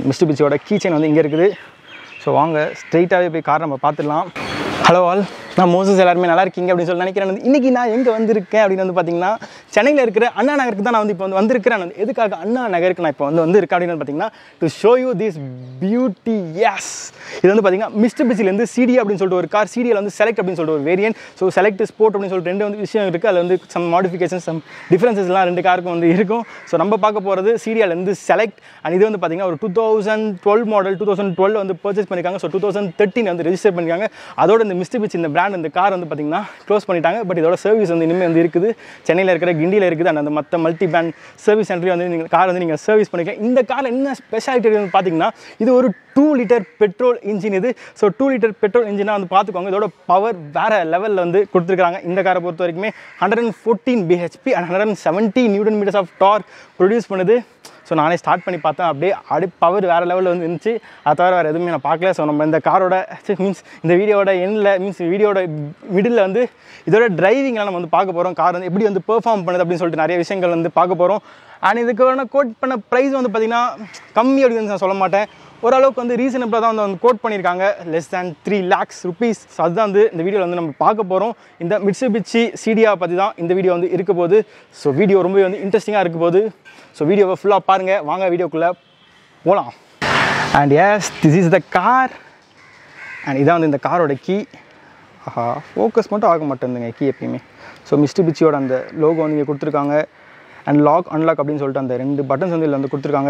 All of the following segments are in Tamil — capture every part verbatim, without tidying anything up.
மிட்சுபிஷியோட கீ செயின் வந்து இங்கே இருக்குது. ஸோ வாங்க ஸ்ட்ரெயிட்டாகவே போய் கார் நம்ம பார்த்துடலாம். ஹலோ ஆல், நான் மோசஸ் எல்லாருமே நல்லா இருக்கீங்க அப்படின்னு சொல்லி நினைக்கிறேன். வந்து இன்றைக்கி நான் எங்கே வந்திருக்கேன் அப்படின்னு வந்து பார்த்தீங்கன்னா சென்னையில் இருக்கிற அண்ணா நகருக்கு தான் நான் வந்து இப்போ வந்து வந்திருக்கிறேன். வந்து எதுக்காக அண்ணா நகருக்கு நான் இப்போ வந்து வந்திருக்கேன் அப்படின்னு பார்த்தீங்கன்னா to show you this beauty. Yes, இது வந்து பார்த்தீங்கன்னா மிட்சுபிஷிலேருந்து சீடியா அப்படின்னு சொல்லிட்டு ஒரு கார், சீடியாவில் வந்து செலக்ட் அப்படின்னு சொல்லிட்டு ஒரு வேரியன்ட். ஸோ செலக்ட் ஸ்போர்ட் அப்படின்னு சொல்லிட்டு ரெண்டு வந்து விஷயம் இருக்குது. அதில் வந்து சம் மாடிஃபிகேஷன் சம் டிஃப்ரென்சஸ்லாம் ரெண்டு காருக்கும் வந்து இருக்கும். ஸோ நம்ம பார்க்க போகிறது சீடியாலேருந்து செலக்ட். அண்ட் இது வந்து பார்த்தீங்கன்னா ஒரு two thousand twelve model two thousand twelve வந்து பர்ச்சேஸ் பண்ணியிருக்காங்க. ஸோ டூ தௌசண்ட் தேர்ட்டின் வந்து ரெஜிஸ்டர் பண்ணியிருக்காங்க. அதோட இந்த மிட்சுபிஷி இந்த பிராண்ட் இந்த கார் வந்து பார்த்தீங்கன்னா க்ளோஸ் பண்ணிட்டாங்க. பட் இதோட சர்வீஸ் வந்து இனிமேல் வந்து இருக்குது. சென்னையில் இருக்கிற கிண்டியில் இருக்குது. அண்ட் அந்த மற்ற மல்டி பிராண்ட் சர்வீஸ் சென்டரில் வந்து நீங்கள் கார் வந்து நீங்கள் சர்வீஸ் பண்ணிக்கலாம். இந்த கார் என்ன ஸ்பெஷாலிட்டி வந்து பார்த்தீங்கன்னா இது ஒரு டூ லிட்டர் பெட்ரோல் இன்ஜின் இது. ஸோ டூ லிட்டர் பெட்ரோல் இன்ஜினாக வந்து பார்த்துக்கோங்க. இதோட பவர் வேறு லெவலில் வந்து கொடுத்துருக்காங்க. இந்த காரை பொறுத்த வரைக்குமே hundred and fourteen BHP and hundred and seventy newton metres of torque produce பண்ணுது. ஸோ நானே ஸ்டார்ட் பண்ணி பார்த்தேன், அப்படியே அடி பவர் வேறு லெவலில் வந்து இருந்துச்சு. அதை தவிர வேறு எதுவுமே நான் பார்க்கல. ஸோ நம்ம இந்த காரோட மீன்ஸ் இந்த வீடியோட எண்டில் மீன்ஸ் வீடியோட மிடில் வந்து இதோட டிரைவிங்லாம் நம்ம வந்து பார்க்க போகிறோம். கார் வந்து எப்படி வந்து பெர்ஃபார்ம் பண்ணுது அப்படின்னு சொல்லிட்டு நிறைய விஷயங்கள் வந்து பார்க்க போகிறோம். அண்ட் இதுக்கான கோட் பண்ண ப்ரைஸ் வந்து பார்த்திங்கன்னா கம்மி அப்படின்னு நான் சொல்ல மாட்டேன், ஓரளவுக்கு வந்து ரீசனபிளாக தான் வந்து வந்து கோட் பண்ணியிருக்காங்க. Less than three lakhs rupees. So அதுதான் வந்து இந்த வீடியோவில் வந்து நம்ம பார்க்க போகிறோம். இந்த மிட்சுபிஷி சீடியா பற்றி தான் இந்த வீடியோ வந்து இருக்க போகுது. ஸோ வீடியோ ரொம்பவே வந்து இன்ட்ரெஸ்டிங்காக இருக்க போகுது. ஸோ வீடியோவை ஃபுல்லாக பாருங்கள். வாங்க வீடியோக்குள்ளே போகலாம். And yes, this is the car. And இதான் வந்து இந்த காரோட கீ. ஆஹா, ஃபோக்கஸ் மட்டும் ஆக மாட்டேங்குதுங்க கீ எப்பயுமே. ஸோ மிட்சுபிஷியோட அந்த லோகோ வந்து இங்கே கொடுத்துருக்காங்க. அண்ட் லாக் அன்லாக் அப்படின்னு சொல்லிட்டு அந்த ரெண்டு பட்டன்ஸ் வந்து இதில் வந்து கொடுத்துருக்காங்க.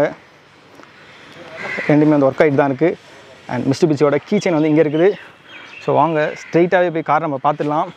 ரெண்டுமே வந்து ஒர்க் ஆகிட்டு தான் இருக்குது. அண்ட் மிட்சுபிஷியோட கீ செயின் வந்து இங்கே இருக்குது. ஸோ வாங்க ஸ்ட்ரெயிட்டாகவே போய் கார் நம்ம பார்த்துடலாம்.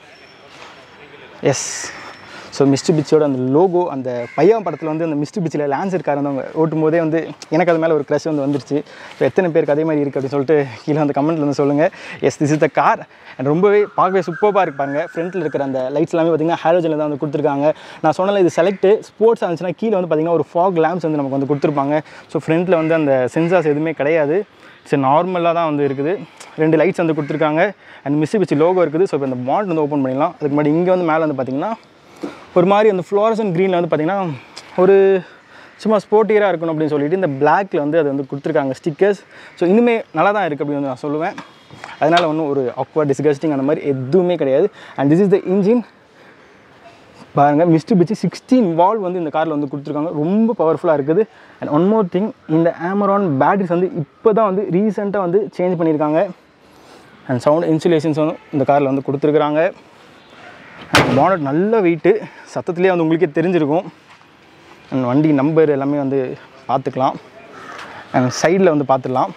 எஸ், ஸோ மிட்சுபிஷியோட அந்த லோகோ அந்த பையன் படத்தில் வந்து அந்த மிட்சுபிஷியில் லான்சர் கார் வந்து அவங்க ஓட்டும் போதே வந்து எனக்கு அது மேலே ஒரு க்ரஷ் வந்து வந்துருச்சு. ஸோ எத்தனை பேருக்கு அதே மாதிரி இருக்குது அப்படின்னு சொல்லிட்டு கீழே அந்த கமெண்ட்டில் வந்து சொல்லுங்கள். Yes, this is the car. And ரொம்பவே பார்க்கவே சூப்பராக இருப்பாங்க. ஃப்ரண்ட்டில் இருக்கிற அந்த லைட்ஸ் எல்லாமே பார்த்திங்கன்னா ஹாலோஜனில் தான் வந்து கொடுத்துருக்காங்க. நான் சொன்னல இது செலக்ட் ஸ்போர்ட்ஸ் இருந்துச்சுன்னா கீழே வந்து பார்த்திங்கன்னா ஒரு ஃபாக் லேம்ப்ஸ் வந்து நமக்கு வந்து கொடுத்துருப்பாங்க. ஸோ ஃப்ரண்ட்டில் வந்து அந்த சென்சார்ஸ் எதுவுமே கிடையாது. சரி, நார்மலாக தான் வந்து இருக்குது. ரெண்டு லைட்ஸ் வந்து கொடுத்துருக்காங்க. அண்ட் மிட்சுபிஷி லோகோ இருக்குது. ஸோ இப்போ இந்த பாண்ட் வந்து ஓப்பன் பண்ணிடலாம். அதுக்கு முன்னாடி இங்கே வந்து மேலே வந்து பார்த்திங்கன்னா ஒரு மாதிரி அந்த ஃப்ளோரசன் க்ரீனில் வந்து பார்த்திங்கன்னா ஒரு சும்மா ஸ்போர்ட்டியராக இருக்கணும் அப்படின்னு சொல்லிட்டு இந்த பிளாக்கில் வந்து அது வந்து கொடுத்துருக்காங்க ஸ்டிக்கர்ஸ். ஸோ இனிமே நல்லா தான் இருக்குது அப்படின்னு வந்து நான் சொல்லுவேன். அதனால் ஒன்றும் ஒரு ஆக்வர்ட் டிஸ்கஸ்டிங் அந்த மாதிரி எதுவுமே கிடையாது. And this is the engine. பாருங்கள், மிட்சுபிஷி சிக்ஸ்டீன் வால்வ் வந்து இந்த காரில் வந்து கொடுத்துருக்காங்க. ரொம்ப பவர்ஃபுல்லாக இருக்குது. அண்ட் ஒன் மோர் திங், இந்த ஆமரான் பேட்டரிஸ் வந்து இப்போ தான் வந்து ரீசெண்டாக வந்து சேஞ்ச் பண்ணியிருக்காங்க. அண்ட் சவுண்ட் இன்சுலேஷன்ஸ் வந்து இந்த காரில் வந்து கொடுத்துருக்குறாங்க. அண்ட் பானட் நல்ல வெயிட்டு, சத்தத்துலேயே வந்து உங்களுக்கே தெரிஞ்சிருக்கும். அண்ட் வண்டி நம்பர் எல்லாமே வந்து பார்த்துக்கலாம். அண்ட் சைடில் வந்து பார்த்துடலாம்.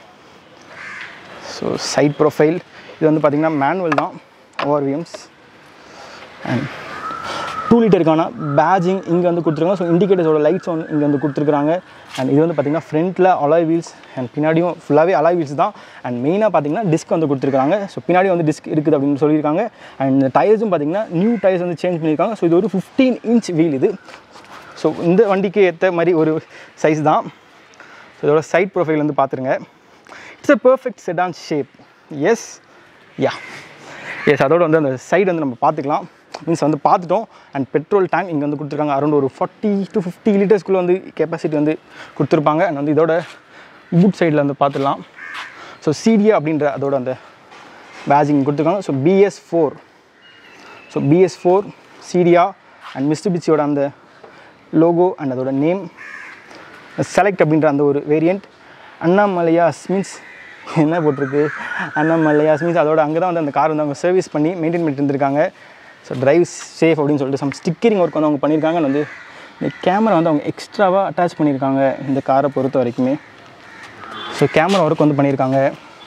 ஸோ சைட் ப்ரொஃபைல் இது வந்து பார்த்திங்கன்னா மேனுவல் தான், ஓஆர்விஎம்ஸ். அண்ட் டூ லிட்டருக்கான பேஜிங் இங்கே வந்து கொடுத்துருக்காங்க. ஸோ இண்டிகேட்டர்ஸோட லைட்ஸ் வந்து இங்கே வந்து கொடுத்துருக்காங்க. அண்ட் இது வந்து பார்த்திங்கன்னா ஃப்ரண்ட்டில் அலாய் வீல்ஸ் அண்ட் பின்னாடியும் ஃபுல்லாகவே அலாய் வீல்ஸ் தான். அண்ட் மெயினாக பார்த்திங்கன்னா டிஸ்க் வந்து கொடுத்துருக்காங்க. ஸோ பின்னாடி வந்து டிஸ்க் இருக்குது அப்படின்னு சொல்லியிருக்காங்க. அண்ட் இந்த டயர்ஸும் பார்த்திங்கன்னா நியூ டயர்ஸ் வந்து சேஞ்ச் பண்ணியிருக்காங்க. ஸோ இது ஒரு ஃபிஃப்டீன் இன்ச் வீல் இது. ஸோ இந்த வண்டிக்கு ஏற்ற மாதிரி ஒரு சைஸ் தான். ஸோ இதோட சைட் ப்ரொஃபைல் வந்து பார்த்துருங்க. It's a perfect sedan shape. Yes, yeah yes. அதோட வந்து அந்த சைடு வந்து நம்ம பார்த்துக்கலாம். மீன்ஸ் வந்து பார்த்துட்டோம். அண்ட் பெட்ரோல் டேங்க் இங்கே வந்து கொடுத்துருக்காங்க. அரௌண்ட் ஒரு ஃபார்ட்டி டு ஃபிஃப்டி லிட்டர்ஸ்க்குள்ளே வந்து கெப்பாசிட்டி வந்து கொடுத்துருப்பாங்க. அண்ட் வந்து இதோட பூட் சைடில் வந்து பார்த்துடலாம். ஸோ சீடியா அப்படின்ற அதோட அந்த பேஜிங் கொடுத்துருக்காங்க. So BS four so BS four சீடியா அண்ட் மிட்சுபிஷியோட அந்த லோகோ அண்ட் அதோட நேம் செலக்ட் அப்படின்ற அந்த ஒரு வேரியண்ட். அண்ணாமலையாஸ் மீன்ஸ் என்ன போட்டிருக்கு, அண்ணாமலையாஸ் மீன்ஸ் அதோட அங்கே தான் வந்து அந்த கார் வந்து அவங்க சர்வீஸ் பண்ணி மெயின்டைன் பண்ணிட்டு இருந்திருக்காங்க. ஸோ டிரைவ் சேஃப் அப்படின்னு சொல்லிட்டு சம் ஸ்டிக்கரிங் ஒர்க் வந்து அவங்க பண்ணியிருக்காங்க. வந்து இந்த கேமரா வந்து அவங்க எக்ஸ்ட்ராவாக அட்டாச் பண்ணியிருக்காங்க இந்த காரை பொறுத்த வரைக்குமே. ஸோ கேமரா ஒர்க் வந்து பண்ணியிருக்காங்க.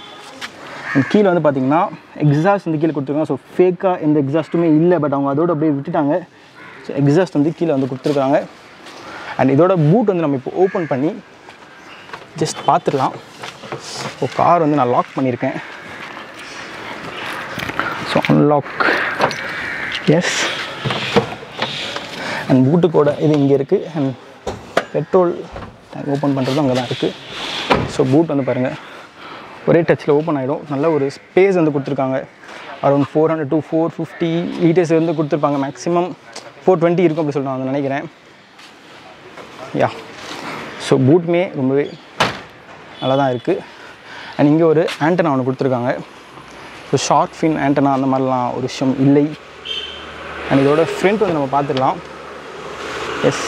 கீழே வந்து பார்த்திங்கன்னா எக்ஸாஸ்ட் வந்து கீழே கொடுத்துருக்காங்க. ஸோ ஃபேக்காக எந்த எக்ஸாஸ்ட்டுமே இல்லை, பட் அவங்க அதோட அப்படியே விட்டுட்டாங்க. ஸோ எக்ஸாஸ்ட் வந்து கீழே வந்து கொடுத்துருக்காங்க. அண்ட் இதோட பூட் வந்து நம்ம இப்போ ஓப்பன் பண்ணி ஜஸ்ட் பார்த்துடலாம். ஸோ கார் வந்து நான் லாக் பண்ணியிருக்கேன். So unlock. எஸ், அண்ட் பூட்டுக்கோட இது இங்கே இருக்குது. அண்ட் பெட்ரோல் டேங்க் ஓப்பன் பண்ணுறது அங்கே தான் இருக்குது. ஸோ பூட் வந்து பாருங்கள் ஒரே டச்சில் ஓப்பன் ஆகிடும். நல்ல ஒரு ஸ்பேஸ் வந்து கொடுத்துருக்காங்க. Around four hundred to four fifty litres வந்து கொடுத்துருப்பாங்க. மேக்ஸிமம் ஃபோர் டுவெண்ட்டி இருக்கும் அப்படி சொல்லிட்டு நான் நினைக்கிறேன். யா, ஸோ பூட்மே ரொம்பவே நல்லா தான் இருக்குது. அண்ட் இங்கே ஒரு ஆண்டனா ஒன்று கொடுத்துருக்காங்க. ஸோ ஷார்க் ஃபின் ஆண்டனா அந்த மாதிரிலாம் ஒரு விஷயம் இல்லை. அண்ட் இதோட ஃப்ரண்ட் வந்து நம்ம பார்த்துடலாம். எஸ்,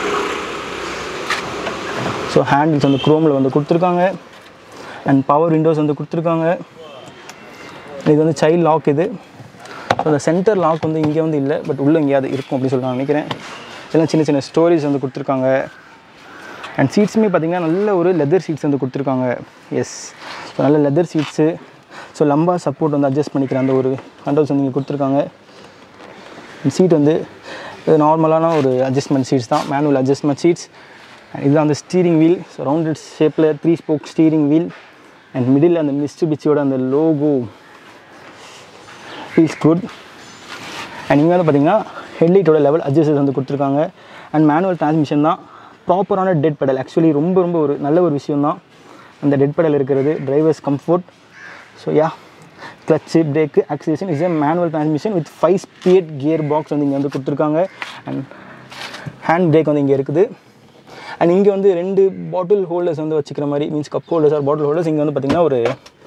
ஸோ ஹேண்டில்ஸ் வந்து குரோமில் வந்து கொடுத்துருக்காங்க. அண்ட் பவர் விண்டோஸ் வந்து கொடுத்துருக்காங்க. இது வந்து சைல்ட் லாக். இது ஸோ அந்த சென்டர் லாக் வந்து இங்கே வந்து இல்லை, பட் உள்ளே எங்கேயாவது இருக்கும் அப்படின்னு சொல்லி நான் நினைக்கிறேன். இதெல்லாம் சின்ன சின்ன ஸ்டோரேஜ் வந்து கொடுத்துருக்காங்க. அண்ட் சீட்ஸுமே பார்த்திங்கன்னா நல்ல ஒரு லெதர் சீட்ஸ் வந்து கொடுத்துருக்காங்க. எஸ், ஸோ நல்ல leather seats. So lumbar support வந்து அட்ஜஸ்ட் பண்ணிக்கிற அந்த ஒரு கண்ட்ரோல்ஸ் வந்து இங்கே கொடுத்துருக்காங்க. சீட் வந்து நார்மலான ஒரு அட்ஜஸ்ட்மெண்ட் சீட்ஸ் தான், மேனுவல் அட்ஜஸ்ட்மெண்ட் சீட்ஸ். அண்ட் இதுதான் அந்த ஸ்டீரிங் வீல். ஸோ ரவுண்டட் ஷேப்பில் three spoke steering wheel. And middle அந்த மிட்சுபிஷியோட அந்த லோகோ ஃபீல்ஸ் குட். அண்ட் இங்கே வந்து பார்த்திங்கன்னா ஹெட்லைட்டோட லெவல் அட்ஜஸ்டர்ஸ் வந்து கொடுத்துருக்காங்க. அண்ட் மேனுவல் டிரான்ஸ்மிஷன் தான். ப்ராப்பரான டெட் பெடல். ஆக்சுவலி ரொம்ப ரொம்ப ஒரு நல்ல ஒரு விஷயம் தான் அந்த டெட் பெடல் இருக்கிறது. Drivers comfort. So yeah, clutch, brake, acceleration is a manual transmission with five speed gearbox வந்து இங்கே வந்து கொடுத்துருக்காங்க. அண்ட் ஹேண்ட் பிரேக் வந்து இங்கே இருக்குது. அண்ட் இங்கே வந்து ரெண்டு பாட்டில் ஹோல்டர்ஸ் வந்து வச்சுக்கிற மாதிரி, means cup holders or bottle holders. இங்கே வந்து பார்த்திங்கன்னா ஒரு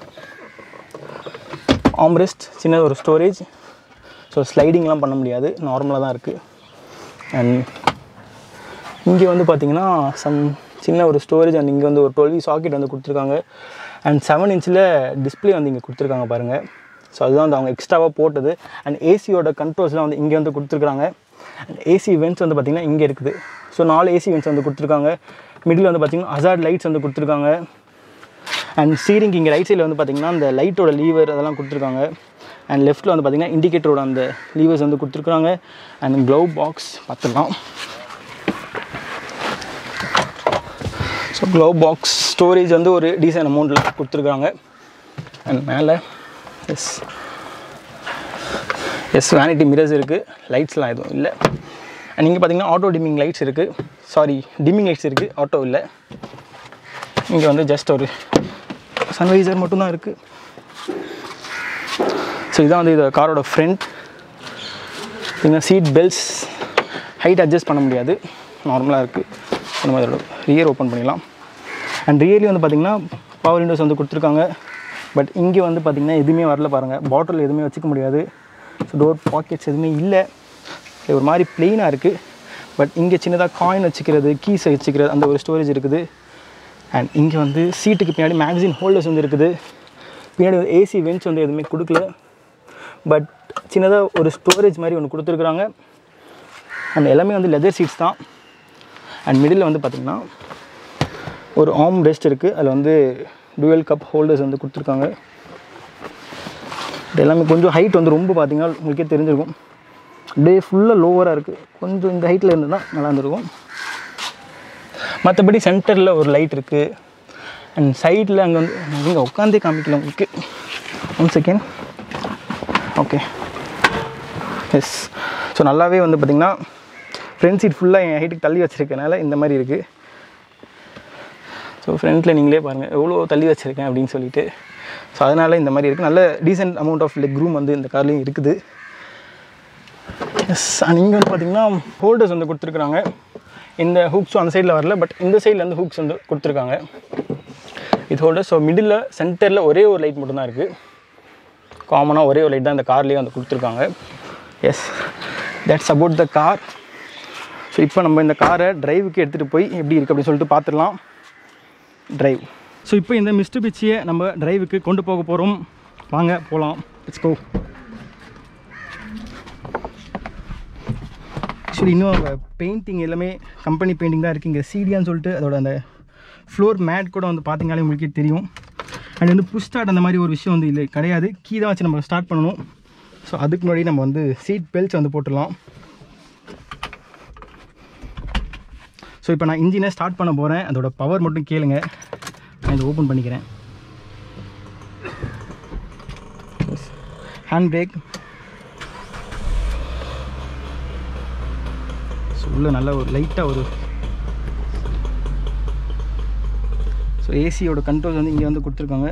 ஆம்ரெஸ்ட், சின்ன ஒரு ஸ்டோரேஜ். ஸோ ஸ்லைடிங்லாம் பண்ண முடியாது, நார்மலாக தான் இருக்குது. அண்ட் இங்கே வந்து பார்த்திங்கன்னா சம் சின்ன ஒரு ஸ்டோரேஜ். அண்ட் இங்கே வந்து ஒரு டுவெல் வி சாக்கெட் வந்து கொடுத்துருக்காங்க. அண்ட் செவன் இன்ச்சில் டிஸ்பிளே வந்து இங்கே கொடுத்துருக்காங்க பாருங்கள். ஸோ அதுதான் வந்து அவங்க எக்ஸ்ட்ராவாக போட்டது. அண்ட் ஏசியோட கண்ட்ரோல்ஸ்லாம் வந்து இங்கே வந்து கொடுத்துருக்காங்க. அண்ட் ஏசி வென்ட்ஸ் வந்து பார்த்திங்கன்னா இங்கே இருக்குது. ஸோ நாலு ஏசி வென்ட்ஸ் வந்து கொடுத்துருக்காங்க. மிடில் வந்து பார்த்திங்கன்னா ஹசார்ட் லைட்ஸ் வந்து கொடுத்துருக்காங்க. அண்ட் ஸ்டீரிங் இங்கே ரைட் சைடில் வந்து பார்த்திங்கன்னா அந்த லைட்டோட லீவர் அதெல்லாம் கொடுத்துருக்காங்க. அண்ட் லெஃப்ட்டில் வந்து பார்த்திங்கன்னா இண்டிகேட்டரோட அந்த லீவர்ஸ் வந்து கொடுத்துருக்காங்க. அண்ட் க்ளவ் பாக்ஸ் பார்த்துடலாம். ஸோ க்ளவ் பாக்ஸ் ஸ்டோரேஜ் வந்து ஒரு டீசன்ட் அமௌண்ட்டில் கொடுத்துருக்காங்க. அண்ட் மேலே எஸ் எஸ் வேனிட்டி மிரர்ஸ் இருக்குது. லைட்ஸ்லாம் எதுவும் இல்லை. அண்ட் இங்கே பார்த்திங்கன்னா ஆட்டோ டிம்மிங் லைட்ஸ் இருக்குது. சாரி, டிம்மிங் லைட்ஸ் இருக்குது, ஆட்டோ இல்லை. இங்கே வந்து ஜஸ்ட் ஒரு சன்வைசர் மட்டும்தான் இருக்குது. ஸோ இதுதான் வந்து இது காரோட ஃப்ரண்ட். இங்கே சீட் பெல்ட்ஸ் ஹைட் அட்ஜஸ்ட் பண்ண முடியாது, நார்மலாக இருக்குது. நம்ம அதோட ரியர் ஓப்பன் பண்ணிடலாம். அண்ட் ரியர்லி வந்து பார்த்திங்கன்னா பவர் விண்டோஸ் வந்து கொடுத்துருக்காங்க. பட் இங்கே வந்து பார்த்திங்கன்னா எதுவுமே வரல பாருங்கள். பாட்டில் எதுவுமே வச்சுக்க முடியாது. ஸோ டோர் பாக்கெட்ஸ் எதுவுமே இல்லை. ஒரு மாதிரி ப்ளெயினாக இருக்குது. பட் இங்கே சின்னதாக காயின் வச்சுக்கிறது, கீஸ் வச்சுக்கிறது அந்த ஒரு ஸ்டோரேஜ் இருக்குது. அண்ட் இங்கே வந்து சீட்டுக்கு பின்னாடி மேக்சின் ஹோல்டர்ஸ் வந்து இருக்குது. பின்னாடி வந்து ஏசி வென்ட்ஸ் வந்து எதுவுமே கொடுக்கல. பட் சின்னதாக ஒரு ஸ்டோரேஜ் மாதிரி ஒன்று கொடுத்துருக்குறாங்க. அண்ட் எல்லாமே வந்து லெதர் சீட்ஸ் தான். அண்ட் மிடில் வந்து பார்த்திங்கன்னா ஒரு ஆர்ம் ரெஸ்ட் இருக்குது. அதில் வந்து டுவெல் கப் ஹோல்டர்ஸ் வந்து கொடுத்துருக்காங்க. இது எல்லாமே கொஞ்சம் ஹைட் வந்து ரொம்ப பார்த்திங்கன்னா உங்களுக்கே தெரிஞ்சிருக்கும். அப்படியே ஃபுல்லாக லோவராக இருக்குது. கொஞ்சம் இந்த ஹைட்டில் இருந்ததுன்னா நல்லா இருந்திருக்கும். மற்றபடி சென்டரில் ஒரு லைட் இருக்குது. அண்ட் சைடில் அங்கே வந்து இங்கே உட்காந்தே காமிக்கல உங்களுக்கு. One second. Okay, yes. So நல்லாவே வந்து பார்த்திங்கன்னா ஃப்ரண்ட் சீட் ஃபுல்லாக என் ஹைட்டுக்கு தள்ளி வச்சுருக்கனால இந்த மாதிரி இருக்குது. ஸோ ஃப்ரண்ட்டில் நீங்களே பாருங்கள் எவ்வளோ தள்ளி வச்சுருக்கேன் அப்படின்னு சொல்லிட்டு. ஸோ அதனால் இந்த மாதிரி இருக்குது. நல்ல decent amount of leg room வந்து இந்த கார்லேயும் இருக்குது. எஸ். அண்ட் இங்கே வந்து பார்த்திங்கன்னா ஹோல்டர்ஸ் வந்து கொடுத்துருக்குறாங்க. இந்த ஹூக்ஸும் அந்த சைடில் வரல, பட் இந்த சைடில் வந்து ஹூக்ஸ் வந்து கொடுத்துருக்காங்க. இது ஹோல்டர். ஸோ மிடில் சென்டரில் ஒரே ஒரு லைட் மட்டும்தான் இருக்குது. காமனாக ஒரே ஒரு லைட் தான் இந்த கார்லேயே வந்து கொடுத்துருக்காங்க. Yes, that's about the car. So இப்போ நம்ம இந்த காரை ட்ரைவுக்கு எடுத்துகிட்டு போய் எப்படி இருக்குது அப்படின்னு சொல்லிட்டு பார்த்துடலாம். ட்ரைவ். ஸோ இப்போ இந்த மிட்சுபிஷியை நம்ம ட்ரைவுக்கு கொண்டு போக போகிறோம். வாங்க போகலாம். Let's go. ஆக்சுவலி இன்னும் பெயிண்டிங் எல்லாமே கம்பெனி பெயிண்டிங் தான் இருக்குது. இங்கே சீடியான்னு சொல்லிட்டு அதோட அந்த ஃப்ளோர் மேட் கூட வந்து பார்த்திங்கனாலே உங்களுக்கே தெரியும். அண்ட் வந்து புஷ் ஸ்டார்ட் அந்த மாதிரி ஒரு விஷயம் வந்து இல்லை, கிடையாது. கீ தான் வச்சு நம்ம ஸ்டார்ட் பண்ணணும். ஸோ அதுக்கு முன்னாடி நம்ம வந்து சீட் பெல்ட்ஸ் வந்து போட்டுடலாம். ஸோ இப்போ நான் இன்ஜினை ஸ்டார்ட் பண்ண போகிறேன். அதோட பவர் மட்டும் கேளுங்க. நான் இதை ஓப்பன் பண்ணிக்கிறேன். Hand brake. ஸோ உள்ள நல்ல ஒரு லைட்டாக ஒரு ஸோ ஏசியோட கண்ட்ரோல் வந்து இங்கே வந்து கொடுத்துருக்காங்க.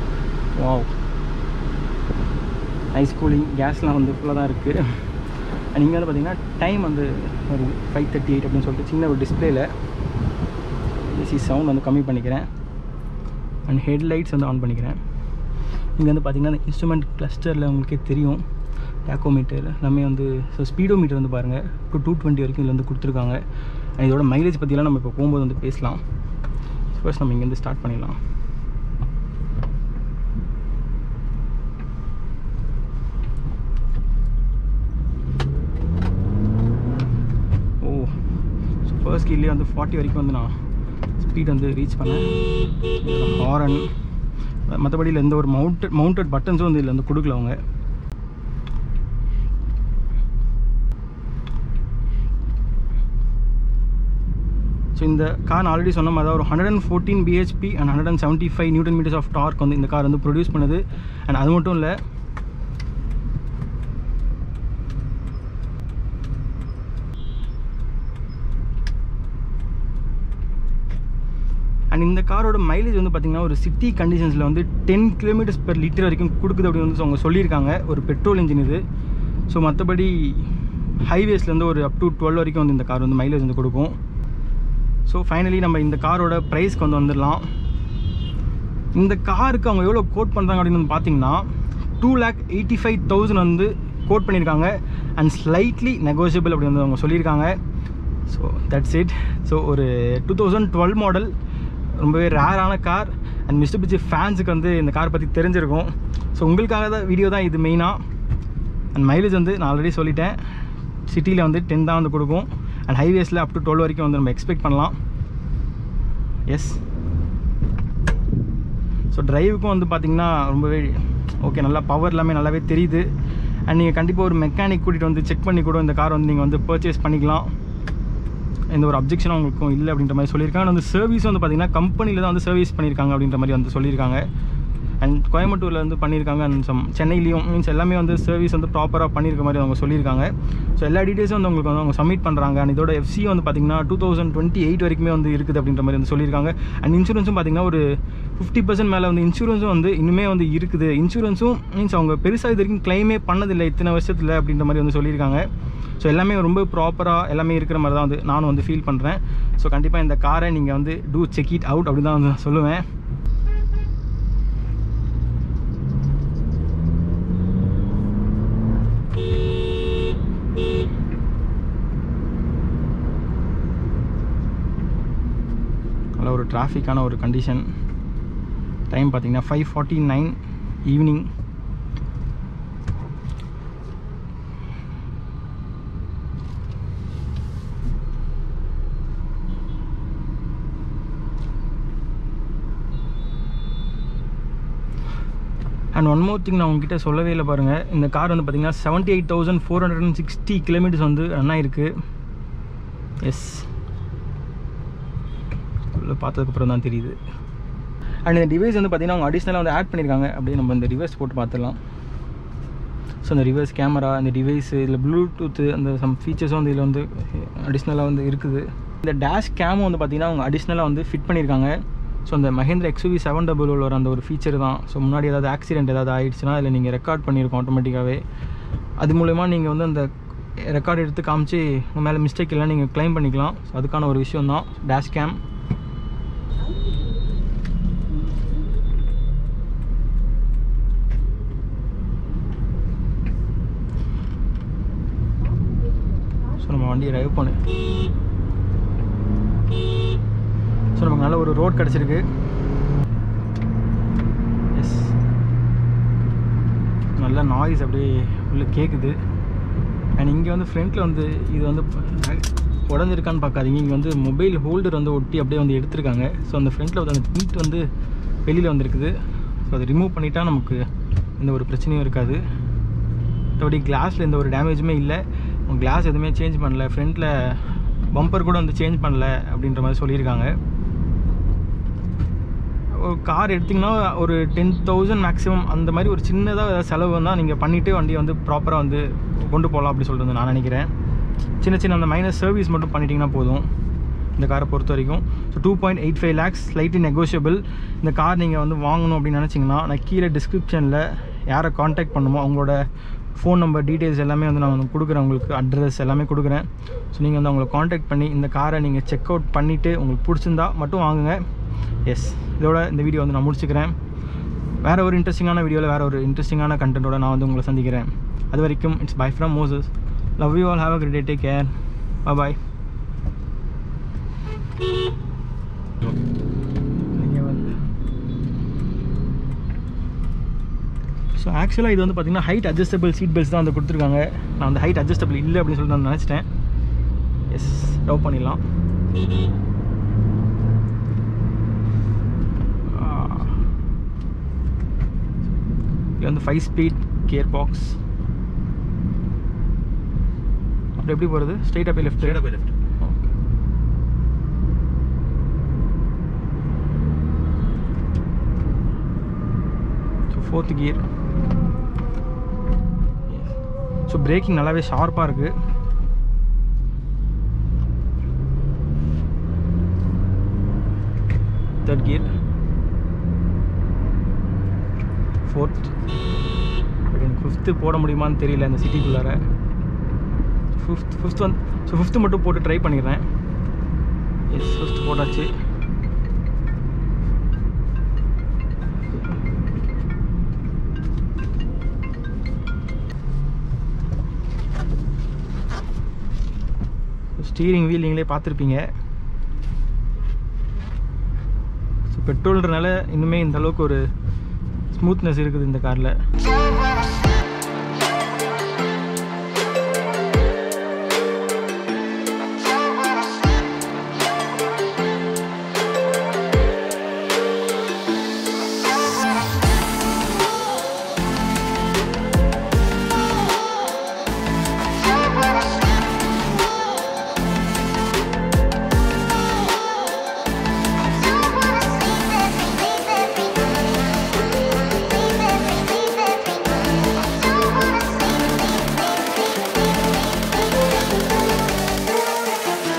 Wow, ice cooling. கேஸ்லாம் வந்து ஃபுல்லாக தான் இருக்குது. அண்ட் இங்கே வந்து பார்த்திங்கன்னா டைம் வந்து ஒரு ஃபைவ் தேர்ட்டி எயிட் அப்படின்னு சொல்லிட்டு சின்ன ஒரு டிஸ்பிளேயில் ஏசி சவுண்ட் வந்து கம்மி பண்ணிக்கிறேன். அண்ட் ஹெட்லைட்ஸ் வந்து ஆன் பண்ணிக்கிறேன். இங்கே வந்து பார்த்திங்கன்னா அந்த இன்ஸ்ட்ருமெண்ட் கிளஸ்டரில் உங்களுக்கே தெரியும் டேக்கோமீட்டர் எல்லாமே வந்து. ஸோ ஸ்பீடோ மீட்டர் வந்து பாருங்கள் டூ டூ டுவெண்ட்டி வரைக்கும் இதில் வந்து கொடுத்துருக்காங்க. அண்ட் இதோட மைலேஜ் பற்றிலாம் நம்ம இப்போ போகும்போது வந்து பேசலாம். ஃபர்ஸ்ட் நம்ம இங்கேருந்து ஸ்டார்ட் பண்ணிடலாம். ஓ ஸோ ஃபர்ஸ்ட் கீழே வந்து ஃபார்ட்டி வரைக்கும் வந்து நான் ஸ்பீட் வந்து ரீச் பண்ணேன். ஹாரன் மற்றபடி இல்லை எந்த ஒரு மவுண்டட் மவுண்டட் பட்டன்ஸும் வந்து இதில் வந்து கொடுக்கல அவங்க. ஸோ இந்த கார் நான் ஆல்ரெடி சொன்ன மாதிரி தான் ஒரு hundred and fourteen BHP and hundred and seventy five newton metres of torque வந்து இந்த கார் வந்து ப்ரொடியூஸ் பண்ணுது. அண்ட் அது மட்டும் இல்லை, அண்ட் இந்த காரோட மைலேஜ் வந்து பார்த்திங்கன்னா ஒரு சிட்டி கண்டிஷன்ஸில் வந்து டென் கிலோமீட்டர்ஸ் பெர் லிட்டர் வரைக்கும் கொடுக்குது அப்படின்னு வந்து அவங்க சொல்லியிருக்காங்க. ஒரு பெட்ரோல் இன்ஜின் இது. ஸோ மற்றபடி ஹைவேஸ்லேருந்து ஒரு அப் டு டுவெல் வரைக்கும் வந்து இந்த கார் வந்து மைலேஜ் வந்து கொடுக்கும். ஸோ ஃபைனலி நம்ம இந்த காரோட ப்ரைஸ்க்கு வந்து வந்துடலாம். இந்த காருக்கு அவங்க எவ்வளோ கோட் பண்ணுறாங்க அப்படின்னு வந்து பார்த்தீங்கன்னா two lakh eighty five thousand வந்து கோட் பண்ணியிருக்காங்க. அண்ட் ஸ்லைட்லி நெகோஷியபிள் அப்படின்னு வந்து அவங்க சொல்லியிருக்காங்க. So that's it. ஸோ ஒரு டூ தௌசண்ட் டுவெல் மாடல், ரொம்பவே ரேரான கார். அண்ட் மிட்சுபிஷி ஃபேன்ஸுக்கு வந்து இந்த கார் பற்றி தெரிஞ்சிருக்கும். ஸோ உங்களுக்காக தான் வீடியோ தான் இது மெயினாக. அண்ட் மைலேஜ் வந்து நான் ஆல்ரெடி சொல்லிட்டேன், சிட்டியில் வந்து டென் தான் வந்து கொடுக்கும். அண்ட் ஹைவேஸில் அப் டு டுவெல் வரைக்கும் வந்து நம்ம எக்ஸ்பெக்ட் பண்ணலாம். எஸ். ஸோ ட்ரைவுக்கும் வந்து பார்த்திங்கன்னா ரொம்பவே ஓகே, நல்லா பவர் எல்லாமே நல்லாவே தெரியுது. அண்ட் நீங்கள் கண்டிப்பாக ஒரு மெக்கானிக் கூட்டிகிட்டு வந்து செக் பண்ணி கூட இந்த கார் வந்து நீங்கள் வந்து பர்ச்சேஸ் பண்ணிக்கலாம். எந்த ஒரு அப்ஜெக்ஷனும் அவங்களுக்கும் இல்லை அப்படின்ற மாதிரி சொல்லியிருக்காங்க. வந்து சர்வீஸ் வந்து பார்த்திங்கன்னா கம்பெனியில் தான் வந்து சர்வீஸ் பண்ணியிருக்காங்க அப்படின்ற மாதிரி வந்து சொல்லியிருக்காங்க. அண்ட் கோயம்புத்தூரில் வந்து பண்ணியிருக்காங்க. அண்ட் சம் சென்னையிலையும் மீன்ஸ் எல்லாமே வந்து சர்வீஸ் வந்து ப்ராப்பராக பண்ணியிருக்க மாதிரி அவங்க சொல்லியிருக்காங்க. ஸோ எல்லா டீட்டெயில்ஸும் வந்து உங்களுக்கு வந்து அவங்க சப்மிட் பண்ணுறாங்க. அண்ட் இதோட எஃப்சி வந்து பார்த்திங்கன்னா டூ தௌசண்ட் டுவெண்ட்டி எயிட் வரைக்குமே வந்து இருக்குது அப்படின்ற மாதிரி வந்து சொல்லியிருக்காங்க. அண்ட் இன்சூரன்ஸும் பார்த்திங்கன்னா ஒரு ஃபிஃப்டி பர்சன்ட் மேலே வந்து இன்சூரன்ஸும் வந்து இன்னுமே வந்து இருக்குது. இன்சூரன்ஸும் மீன்ஸ் அவங்க பெருசாக இது வரைக்கும் கிளைமே பண்ணதில்லை இத்தனை வருஷத்தில் அப்படின்ற மாதிரி வந்து சொல்லியிருக்காங்க. ஸோ எல்லாமே ரொம்ப ப்ராப்பராக எல்லாமே இருக்கிற மாதிரி தான் வந்து நானும் வந்து ஃபீல் பண்ணுறேன். ஸோ கண்டிப்பாக இந்த காரை நீங்கள் வந்து டூ செக் இட் அவுட் அப்படி தான் வந்து நான் சொல்லுவேன். நல்ல ஒரு டிராஃபிக்கான ஒரு கண்டிஷன். டைம் பார்த்திங்கன்னா five forty nine evening. And one more thing நான் உங்ககிட்ட சொல்லவே இல்லை பாருங்கள். இந்த கார் வந்து பார்த்திங்கன்னா seventy eight thousand four hundred and sixty kilometres வந்து ரன் ஆகிருக்கு. எஸ், பார்த்ததுக்கப்புறம் தான் தெரியுது. அண்ட் இந்த டிவைஸ் வந்து பார்த்திங்கன்னா அவங்க அடிஷ்னலாக வந்து ஆட் பண்ணியிருக்காங்க. அப்படியே நம்ம இந்த ரிவர்ஸ் போட்டு பார்த்துடலாம். ஸோ இந்த ரிவர்ஸ் கேமரா, இந்த டிவைஸு, இதில் ப்ளூடூத்து, அந்த சம் ஃபீச்சர்ஸும் வந்து இதில் வந்து அடிஷ்னலாக வந்து இருக்குது. இந்த டேஷ் கேமும் வந்து பார்த்திங்கன்னா அவங்க அடிஷ்னலாக வந்து ஃபிட் பண்ணியிருக்காங்க. ஸோ அந்த மஹேந்திரா எக்ஸ்யூவி செவன் டபுள் ஓவில் வர அந்த ஒரு ஃபீச்சர் தான். ஸோ முன்னாடி ஏதாவது ஆக்சிடென்ட் ஏதாவது ஆகிடுச்சுன்னா அதில் நீங்கள் ரெக்கார்ட் பண்ணியிருக்கோம் ஆட்டோமேட்டிக்காகவே. அது மூலமா நீங்கள் வந்து அந்த ரெக்கார்டு எடுத்து காமிச்சு உங்கள் மேலே மிஸ்டேக் இல்லை நீங்கள் க்ளைம் பண்ணிக்கலாம். ஸோ அதுக்கான ஒரு விஷயம் தான் டேஷ் கேம். ஸோ நம்ம வண்டியை ட்ரைவ் பண்ணு. ஸோ நமக்கு நல்ல ஒரு ரோட் கிடச்சிருக்கு. எஸ், நல்ல நாய்ஸ் அப்படியே உள்ளே கேட்குது. அண்ட் இங்கே வந்து ஃப்ரண்ட்டில் வந்து இது வந்து உடஞ்சிருக்கான்னு பார்க்காதீங்க. இங்கே வந்து மொபைல் ஹோல்டர் வந்து ஒட்டி அப்படியே வந்து எடுத்திருக்காங்க. ஸோ அந்த ஃப்ரண்ட்டில் வந்து அந்த நீட் வந்து வெளியில் வந்துருக்குது. ஸோ அதை ரிமூவ் பண்ணிட்டா நமக்கு எந்த ஒரு பிரச்சனையும் இருக்காது. மற்றபடி கிளாஸில் எந்த ஒரு டேமேஜுமே இல்லை. கிளாஸ் எதுவுமே சேஞ்ச் பண்ணல, ஃப்ரண்ட்டில் பம்பர் கூட வந்து சேஞ்ச் பண்ணல அப்படின்ற மாதிரி சொல்லியிருக்காங்க. ஒரு கார் எடுத்திங்கன்னா ஒரு டென் தௌசண்ட் மேக்ஸிமம் அந்த மாதிரி ஒரு சின்னதாக ஏதாவது செலவு தான் நீங்கள் பண்ணிவிட்டு வண்டியை வந்து ப்ராப்பராக வந்து கொண்டு போகலாம் அப்படி சொல்லிட்டு நான் நினைக்கிறேன். சின்ன சின்ன அந்த மைனர் சர்வீஸ் மட்டும் பண்ணிட்டீங்கன்னா போதும் இந்த காரை பொறுத்த வரைக்கும். So two point eight five lakhs slightly negotiable. இந்த கார் நீங்கள் வந்து வாங்கணும் அப்படின்னு நினச்சிங்கன்னா நான் கீழே டிஸ்கிரிப்ஷனில் யாரை காண்டாக்ட் பண்ணுமோ அவங்களோட ஃபோன் நம்பர் டீட்டெயில்ஸ் எல்லாமே வந்து நான் வந்து கொடுக்குறேன், உங்களுக்கு அட்ரஸ் எல்லாமே கொடுக்குறேன். ஸோ நீங்கள் வந்து அவங்களை காண்டாக்ட் பண்ணி இந்த காரை நீங்கள் செக் அவுட் பண்ணிவிட்டு உங்களுக்கு பிடிச்சிருந்தா மட்டும் வாங்குங்க. எஸ், இதோட இந்த வீடியோ வந்து நான் முடிச்சுக்கிறேன். வேறு ஒரு இன்ட்ரெஸ்டிங்கான வீடியோவில் வேறு ஒரு இன்ட்ரெஸ்டிங்கான கண்டென்ட்டோட நான் வந்து உங்களை சந்திக்கிறேன். அது வரைக்கும் it's bye from Moses. Love you all, have a great day, take care, bye bye. So ஆக்சுவலாக இது வந்து பார்த்திங்கன்னா ஹைட் அட்ஜஸ்டபிள் சீட் பெல்ட்ஸ் தான் வந்து கொடுத்துருக்காங்க. நான் அந்த ஹைட் அட்ஜஸ்டபிள் இல்லை அப்படின்னு சொல்லிட்டு நான் நினச்சிட்டேன். எஸ், டவ் பண்ணிடலாம். இது வந்து ஃபைவ் ஸ்பீட் கியர் பாக்ஸ். அப்படி எப்படி போகிறது? ஸ்ட்ரெயிட்டாக போய் லெஃப்ட் ஸ்ட்ரெயிட்டாக போய் left. So fourth gear. So braking நல்லாவே ஷார்ப்பாக இருக்குது. Third gear, fourth. பட் எனக்கு ஃபிஃப்த்து போட முடியுமான்னு தெரியல இந்த சிட்டிக்குள்ளார. ஃபிஃப்த் ஃபிஃப்த் வந்து ஸோ ஃபிஃப்த்து மட்டும் போட்டு ட்ரை பண்ணிடுறேன். எஸ், ஃபிஃப்த் போட்டாச்சு. ஸ்டீரிங் வீல் நீங்களே பார்த்துருப்பீங்க. ஸோ பெட்ரோல்ன்றனால இன்னுமே இந்த அளவுக்கு ஒரு ஸ்மூத்னஸ் இருக்குது இந்த காரில்.